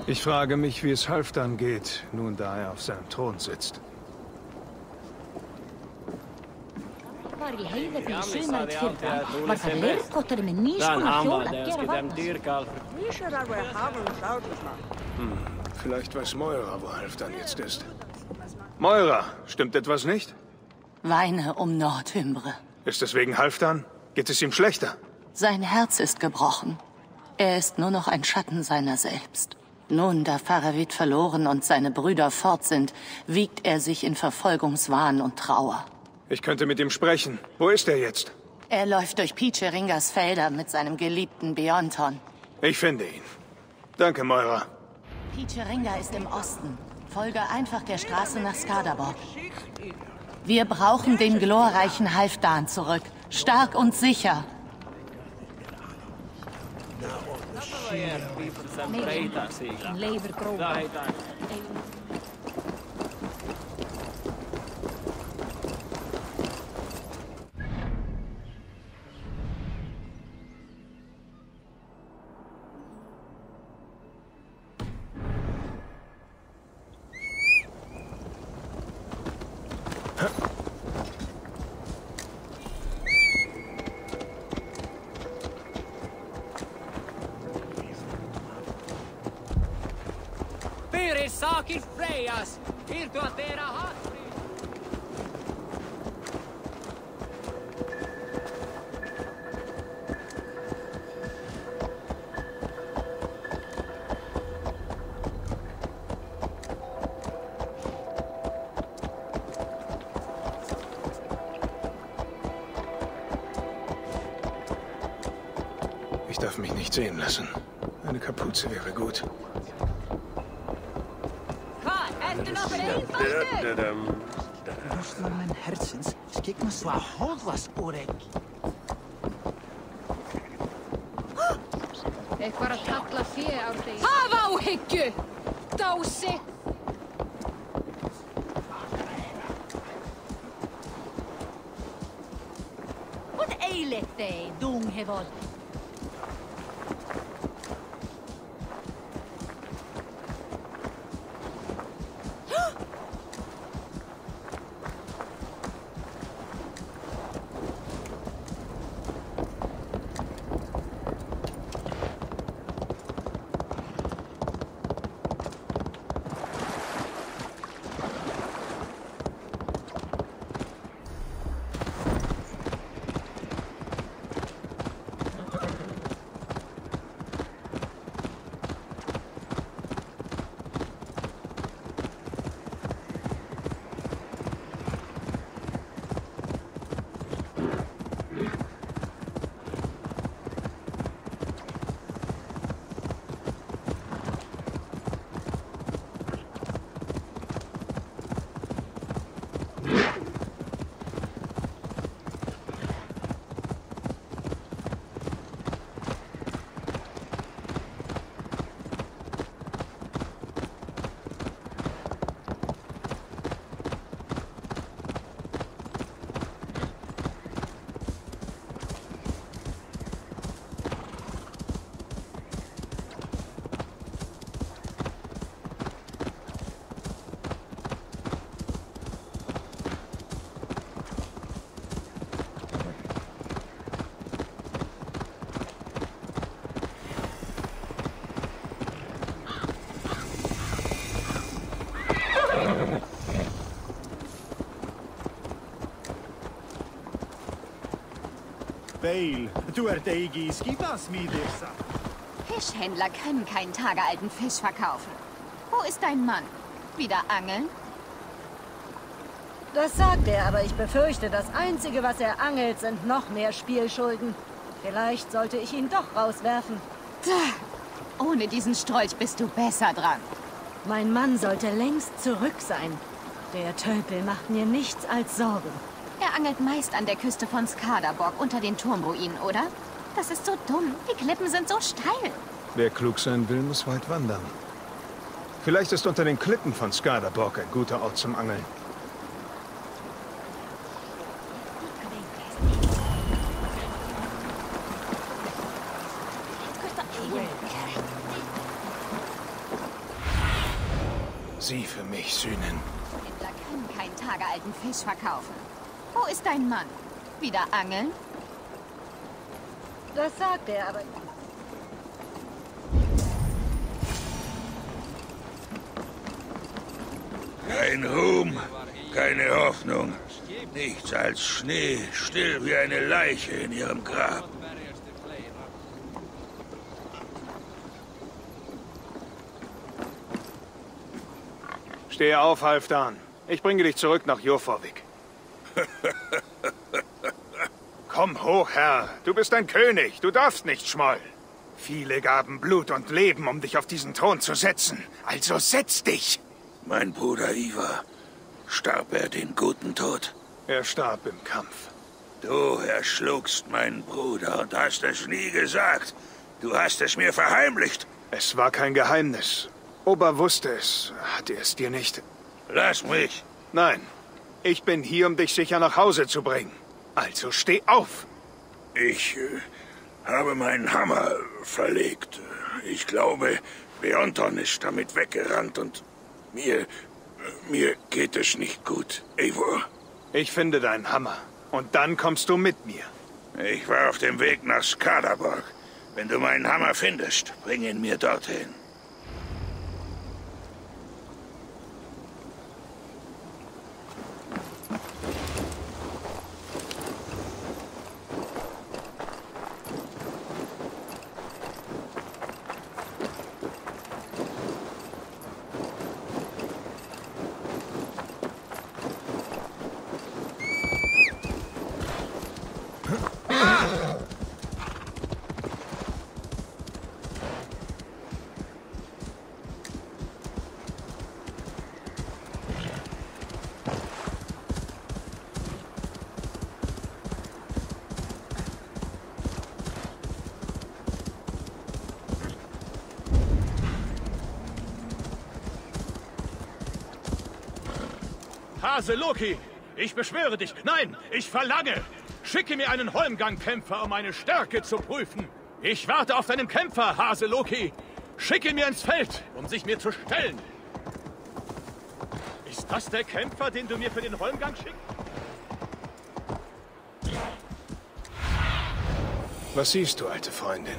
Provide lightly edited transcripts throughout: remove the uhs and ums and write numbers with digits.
Ich frage mich, wie es Halfdan geht, nun da er auf seinem Thron sitzt. Var í heiði fyrir sumarið fyrra, var það leirkotari með nýskona hjól að gera varna. Vielleicht weiß Moira, wo Halfdan jetzt ist. Moira, stimmt etwas nicht? Weine Nordhymbre. Ist es wegen Halfdan? Geht es ihm schlechter? Sein Herz ist gebrochen. Er ist nur noch ein Schatten seiner selbst. Nun, da Faravit verloren und seine Brüder fort sind, wiegt er sich in Verfolgungswahn und Trauer. Ich könnte mit ihm sprechen. Wo ist er jetzt? Er läuft durch Picheringas Felder mit seinem geliebten Beonton. Ich finde ihn. Danke, Moira. Picheringa ist im Osten. Folge einfach der Straße nach Skadaborg. Wir brauchen den glorreichen Halfdan zurück. Stark und sicher. Saakin Freyas! Irtua teidän hattiin! Ich darf mich nicht sehen lassen. Eine Kapuze wäre gut. Mijn hersens, kijk me zwaar hoog was, Orek. Eitthvað að kalla fé á þig. Hafa áhyggju! Dási! Vad eilet þig, Dunghevod? Bale, du eigi Skibasmidirsa. Fischhändler können keinen tagealten Fisch verkaufen. Wo ist dein Mann? Wieder angeln? Das sagt er, aber ich befürchte, das Einzige, was er angelt, sind noch mehr Spielschulden. Vielleicht sollte ich ihn doch rauswerfen. Ohne diesen Strolch bist du besser dran. Mein Mann sollte längst zurück sein. Der Tölpel macht mir nichts als Sorgen. Er angelt meist an der Küste von Skadaborg unter den Turmruinen, oder? Das ist so dumm. Die Klippen sind so steil. Wer klug sein will, muss weit wandern. Vielleicht ist unter den Klippen von Skadaborg ein guter Ort zum Angeln. Sie für mich sühnen. Händler können keinen tagealten Fisch verkaufen. Wo ist dein Mann? Wieder angeln? Das sagt er, aber... Kein Ruhm, keine Hoffnung. Nichts als Schnee, still wie eine Leiche in ihrem Grab. Stehe auf, Halfdan. Ich bringe dich zurück nach Jorvik. Komm hoch, Herr. Du bist ein König. Du darfst nicht schmollen. Viele gaben Blut und Leben, um dich auf diesen Thron zu setzen. Also setz dich! Mein Bruder Ivar, starb er den guten Tod? Er starb im Kampf. Du erschlugst meinen Bruder und hast es nie gesagt. Du hast es mir verheimlicht. Es war kein Geheimnis. Ober wusste es. Hat er es dir nicht? Lass mich. Nein. Ich bin hier, um dich sicher nach Hause zu bringen. Also steh auf. Ich habe meinen Hammer verlegt. Ich glaube, Beonton ist damit weggerannt und mir geht es nicht gut, Eivor. Ich finde deinen Hammer. Und dann kommst du mit mir. Ich war auf dem Weg nach Skadaborg. Wenn du meinen Hammer findest, bring ihn mir dorthin. Hase Loki, ich beschwöre dich. Nein, ich verlange. Schicke mir einen Holmgang-Kämpfer, um meine Stärke zu prüfen. Ich warte auf deinen Kämpfer, Hase Loki. Schicke ihn mir ins Feld, um sich mir zu stellen. Ist das der Kämpfer, den du mir für den Holmgang schickst? Was siehst du, alte Freundin?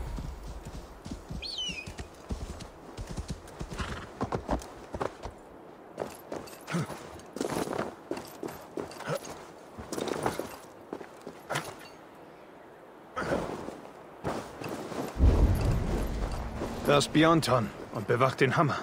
Da ist Beonton und bewacht den Hammer.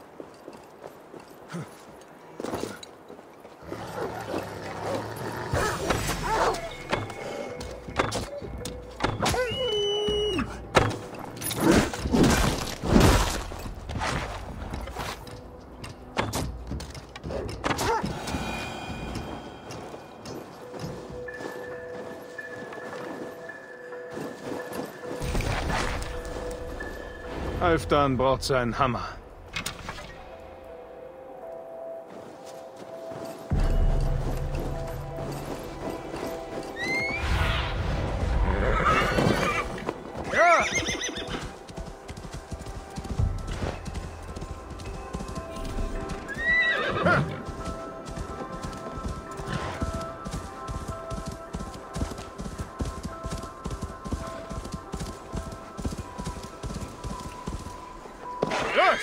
Halfdan braucht seinen Hammer. Ja! Los!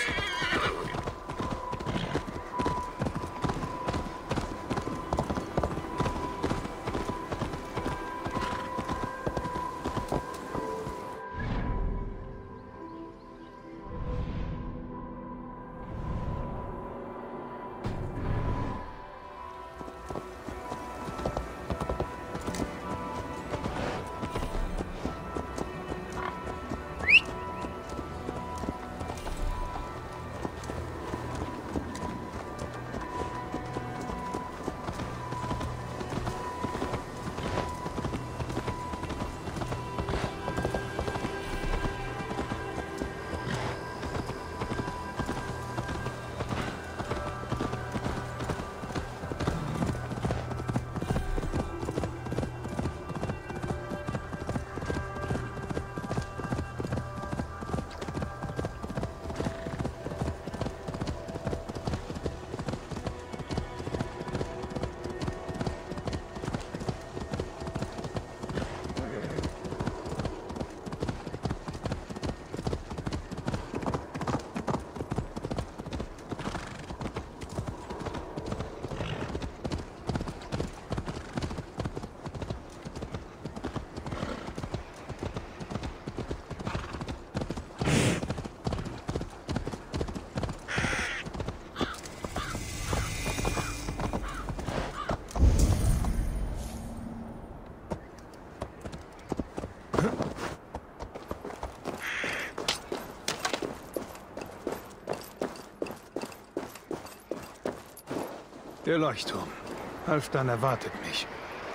Der Leuchtturm. Halfdan erwartet mich.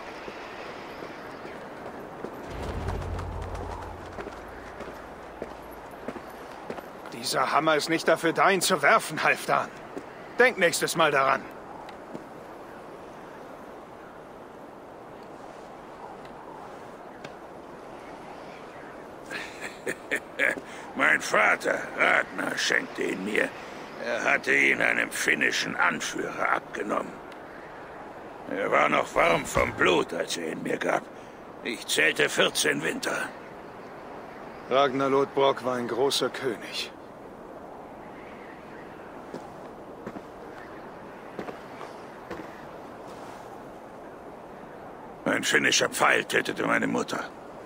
Dieser Hammer ist nicht dafür da, ihn zu werfen, Halfdan. Denk nächstes Mal daran. Mein Vater, Ragnar, schenkte ihn mir. Er hatte ihn einem finnischen Anführer abgenommen. Er war noch warm vom Blut, als er ihn mir gab. Ich zählte 14 Winter. Ragnar Lodbrok war ein großer König. Ein finnischer Pfeil tötete meine Mutter.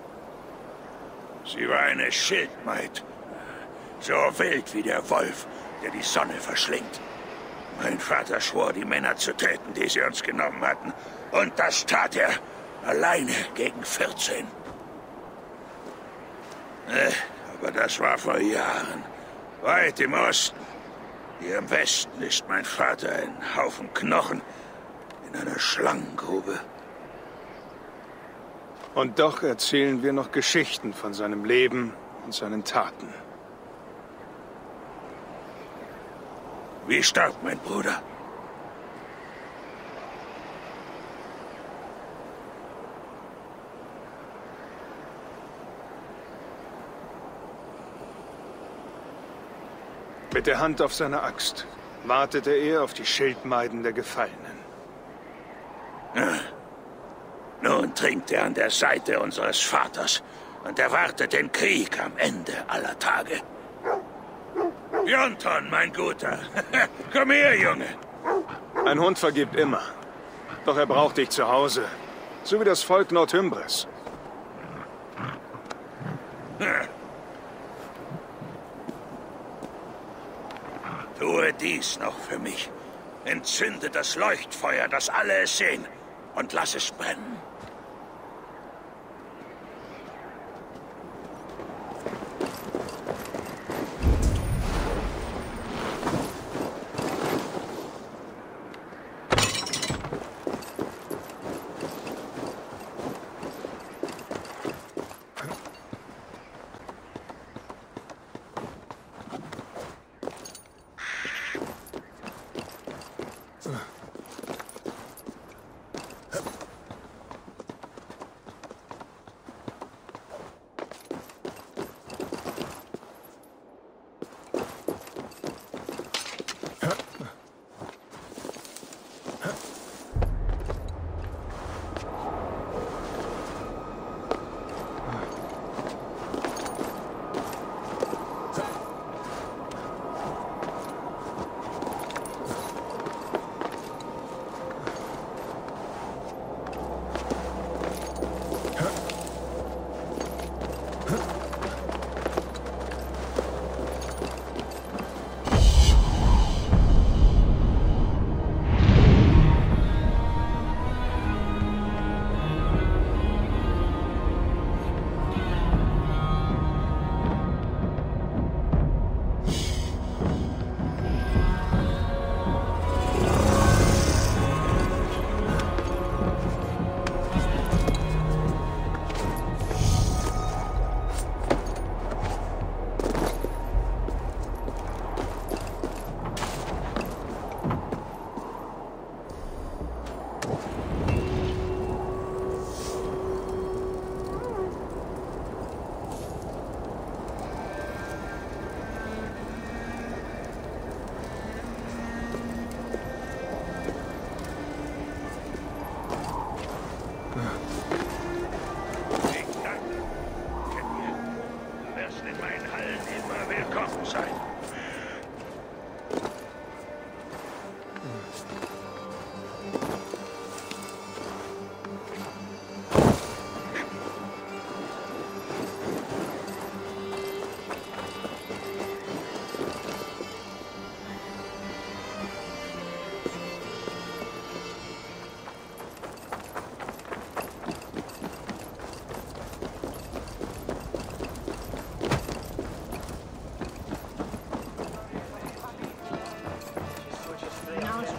Sie war eine Schildmaid. So wild wie der Wolf, der die Sonne verschlingt. Mein Vater schwor, die Männer zu töten, die sie uns genommen hatten. Und das tat er. Alleine gegen 14. Aber das war vor Jahren. Weit im Osten. Hier im Westen ist mein Vater ein Haufen Knochen in einer Schlangengrube. Und doch erzählen wir noch Geschichten von seinem Leben und seinen Taten. Wie starb mein Bruder? Mit der Hand auf seiner Axt wartete er auf die Schildmaiden der Gefallenen. Nun trinkt er an der Seite unseres Vaters und erwartet den Krieg am Ende aller Tage. Björnton, mein Guter. Komm her, Junge. Ein Hund vergibt immer. Doch er braucht dich zu Hause. So wie das Volk Nordhymbres. Tue dies noch für mich. Entzünde das Leuchtfeuer, dass alle es sehen. Und lass es brennen.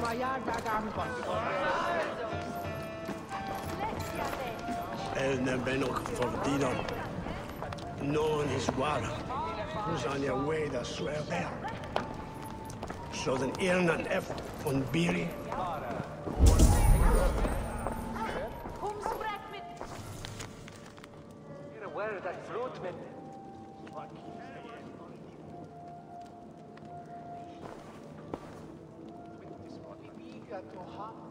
El Nebenok Fordinon. Non is water. Who's on your way to swear there? So then Irnan F. von Biri. Where that fruit mit? Gato